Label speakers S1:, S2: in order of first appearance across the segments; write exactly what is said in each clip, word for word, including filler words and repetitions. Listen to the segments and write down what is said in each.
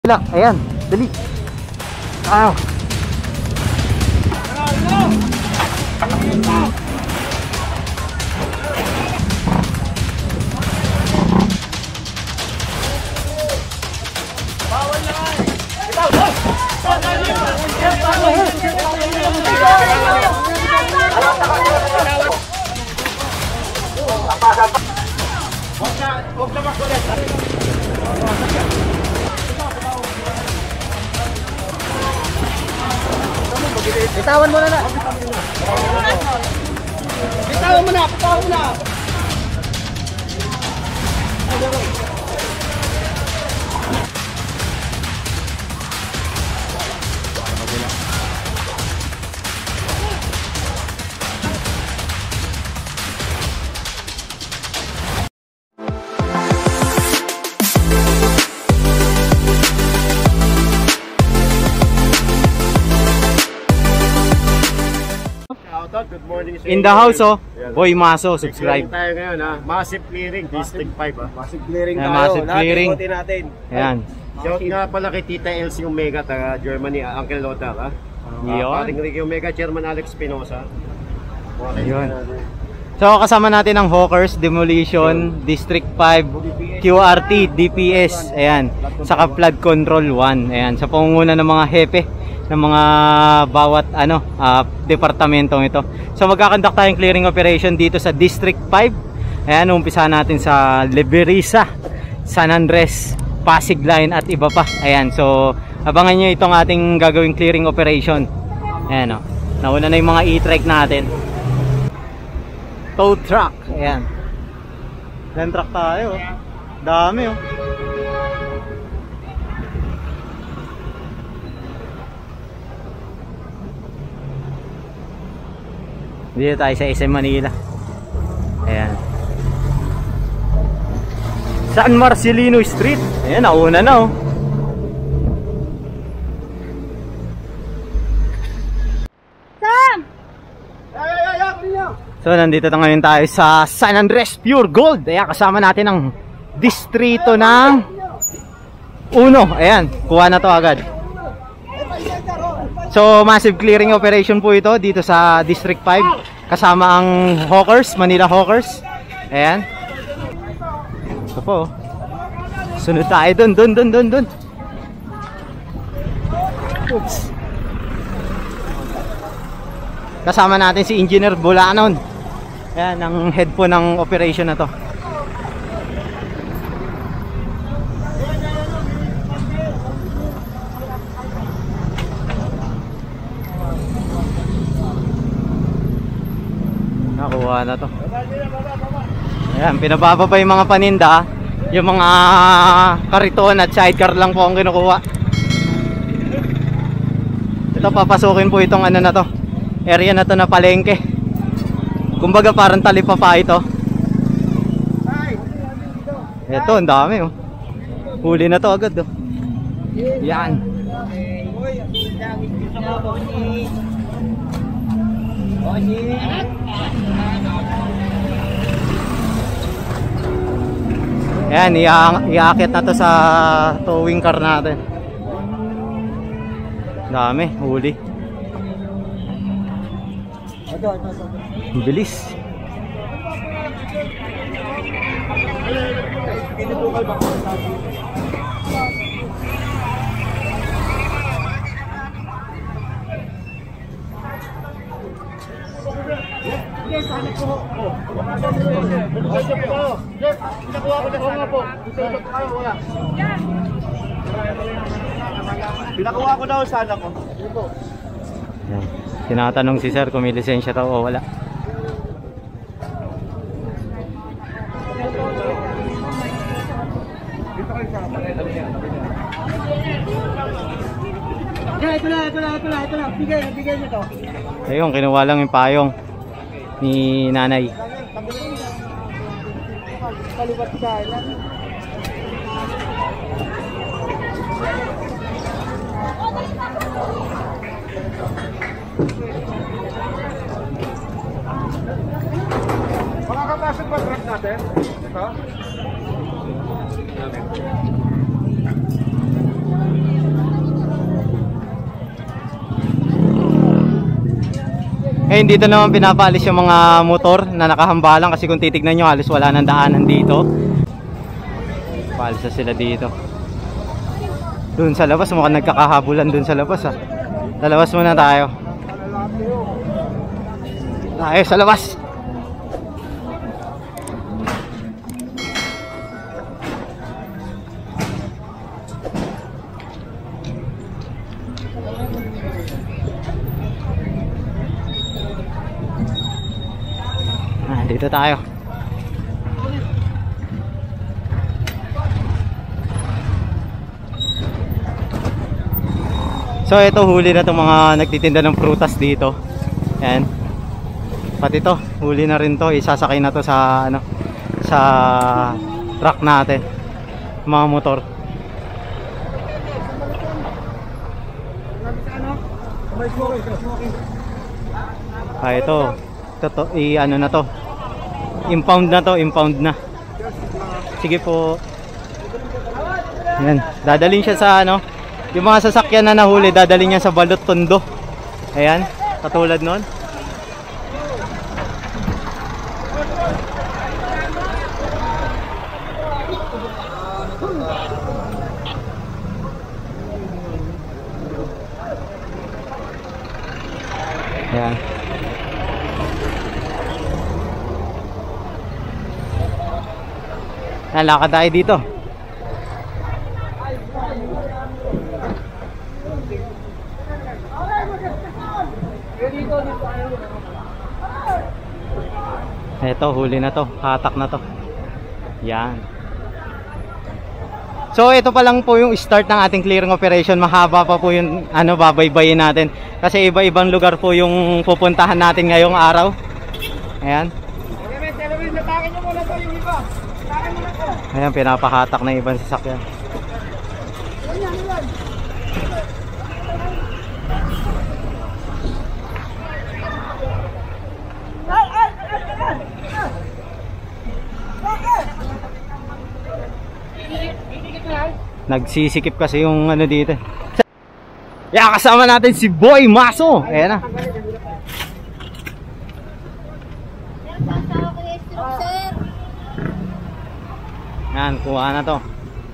S1: Lang, ayan, dali. Ah. Bawal na. Ikaw. Huwag na, huwag na makulit. Bitawan mo na na. Bitawan mo na, bitawan mo na.
S2: Good morning sa
S1: In the house, oh. Boy Maso, subscribe.
S2: Clearing tayo ngayon, ha. Massive clearing, District five, ha.
S3: Massive clearing
S1: Ayan,
S3: tayo.
S1: massive clearing.
S3: Natin, natin.
S1: Ayan.
S2: Shout nga pala kay Tita Elsie Omega, taga Germany, uh, Uncle Lothar, ha. Uh,
S1: Yun.
S2: Paring Ricky Omega, Chairman Alex Espinosa.
S1: Yun. So kasama natin ang Hawkers, Demolition, District five, Q R T, D P S, ayan. Saka Flood Control one, ayan. Sa pangunguna ng mga hepe ng mga bawat ano uh, departamentong ito. So magkakandak tayong clearing operation dito sa District five. Ayan, umpisahan natin sa Liberiza, San Andres, Pasig Line at iba pa. Ayan, so abangan nyo itong ating gagawing clearing operation. Ayan, oh. Nauna na yung mga e-trike natin. Tow truck, ayan. Land truck tayo, oh. Dami, oh. Dito tayo sa S M Manila. Ayan. San Marcelino Street. Ayan, nauna na, oh.
S4: Sam!
S1: So nandito na ngayon tayo sa San Andres Pure Gold. Ayan, kasama natin ang distrito ng Uno. Ayan, kuha na to agad. So massive clearing operation po ito dito sa District five. Kasama ang Hawkers, Manila Hawkers. Ayan. Ito po. Sunod tayo dun, dun, dun, dun, dun. Oops. Kasama natin si Engineer Bulanon. Ayan, ang head po ng operation na to. Nakuha na to. Ayan, pinababa pa yung mga paninda. Yung mga kariton at sidecar lang po ang kinukuha. Ito, papasukin po itong ano na to, area na to na palengke. Kumbaga parang talipapa ito. Ito, ang dami, oh. Huli na to agad, oh. Yan. Ayan, iaakit na to sa towing car natin. Dami, huli. Bilis.
S3: Pinakuha ko daw sana ko.
S1: Yan. Tinatanong si sir kung may lisensya daw o wala.
S3: Ito na, ito na, ito na, ito na. Bigay, bigay nyo to.
S1: Ayun, kinuha lang yung payong ni nanay.
S3: Kalibat ka. Makakapasok ba truck natin? Ito?
S1: Ngayon dito naman pinapaalis yung mga motor na nakahambalang kasi kung titignan nyo halos wala nang daanan dito. Paalis na sila dito. Doon sa labas mukhang nagkakahabulan doon sa labas ah. Sa labas muna tayo. Tayo sa labas. Ah, dito tayo. So ito huli na itong mga nagtitinda ng prutas dito. Ayan. Pati ito, huli na rin to. Isasakay na to sa ano, sa truck natin. Mga motor. Ah, ito. Ito to, i ano na to. Impound na to, impound na. Sige po. Ayan, dadalhin siya sa ano, yung mga sasakyan na nahuli, dadalhin niya sa Balot Tondo. Ayan, katulad nun. Ayan. Ayan, lakad tayo dito. Eto, huli na to, hatak na to. Yan. So ito pa lang po yung start ng ating clearing operation. Mahaba pa po yung ano, babaybayin natin. Kasi iba-ibang lugar po yung pupuntahan natin ngayong araw. Ayan. Ayan, pinapahatak na ibang sasakyan. Nagsisikip kasi yung ano dito. Yeah, kasama natin si Boy Maso. Ayan na. Yan, kuha na to.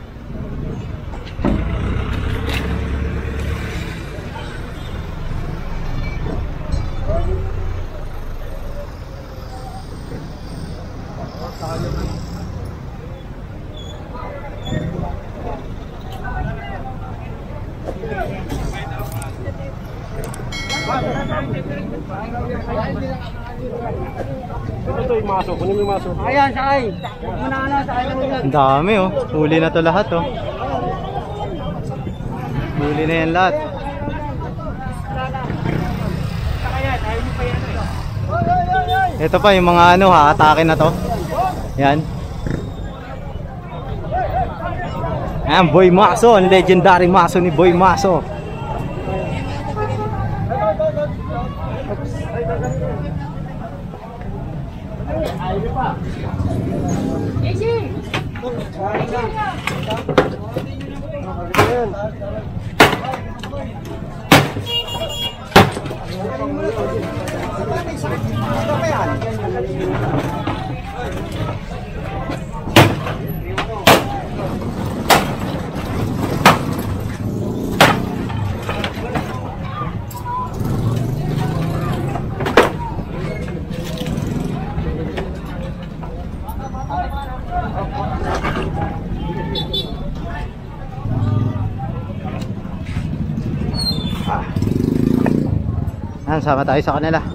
S2: Ito yung maso, kunin mo yung maso.
S3: Ayan, sakay. Muna ano, sakay na muna.
S1: Ang dami oh. Huli na to lahat oh. Huli na yan lahat. Ito pa yung mga ano, haatake na to. Yan. Ayan, Boy Maso. Ang legendary maso ni Boy Maso. Ayan, sama tayo sa kanila.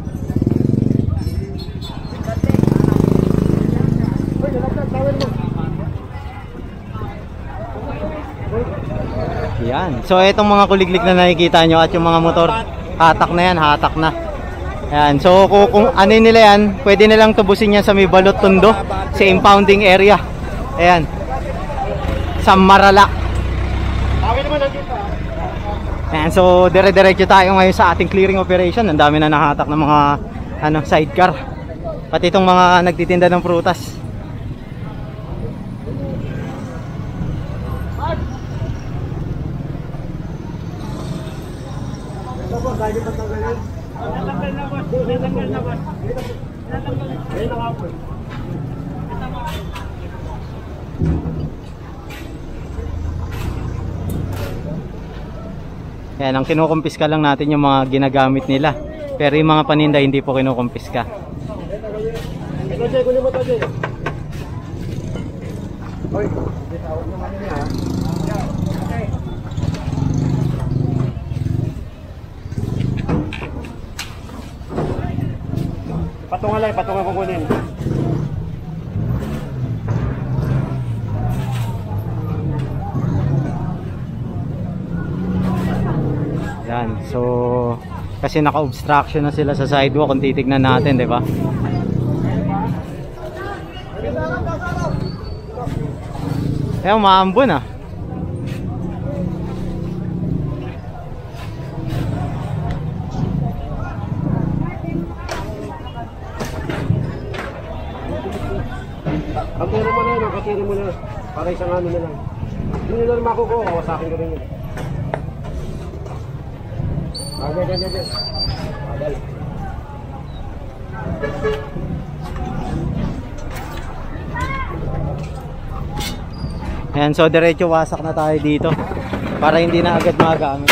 S1: Yan. So itong mga kuliglig na nakikita nyo at yung mga motor, hatak na yan, hatak na. Ayan. So kung, kung ano nila yan, pwede nilang tubusin yan sa may Balot Tondo, sa impounding area. Ayan. Sa Marala. Ayan, so dire-diretso tayo ngayon sa ating clearing operation. Ang dami na nakahatak ng mga ano, sidecar. Pati itong mga nagtitinda ng prutas. Yan, ang kinukumpiska lang natin yung mga ginagamit nila. Pero yung mga paninda hindi po kinukumpiska.
S2: Patungan lang, patungan kukunin.
S1: Yan, so kasi naka-obstruction na sila sa sidewalk kung titignan natin, di ba? Eh, umaambon ah.
S2: Katira mo na yun, katira mo na. Para isang ano na lang. Hindi nila naman ako ko, kawasakin ko rin yun. Agad, agad, agad. Agad.
S1: Ayan, so diretso wasak na tayo dito para hindi na agad magamit.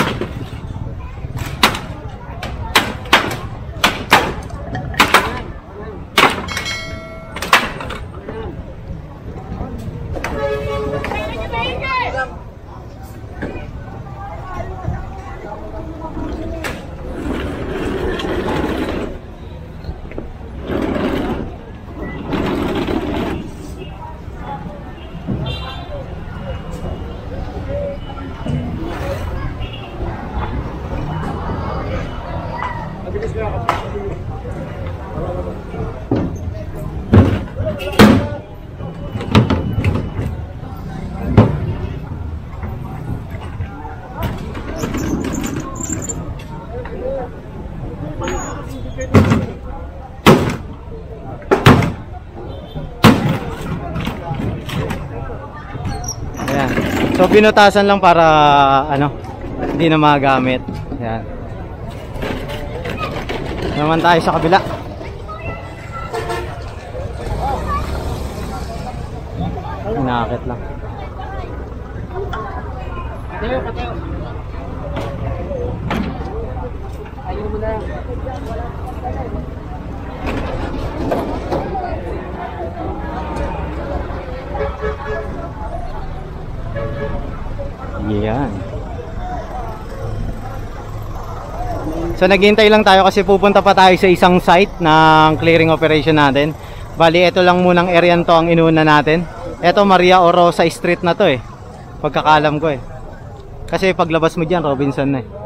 S1: Ayan. So binutasan lang para ano, hindi na magamit. Ayan. Naman tayo sa kabila. Inakit lang.
S3: Patayo, patayo. Ayaw mo na.
S1: Yan. So naghihintay lang tayo kasi pupunta pa tayo sa isang site ng clearing operation natin. Bali, ito lang munang area to ang inuna natin. Ito Maria Orosa Street na to eh. Pagkakalam ko eh. Kasi paglabas mo diyan Robinson na eh.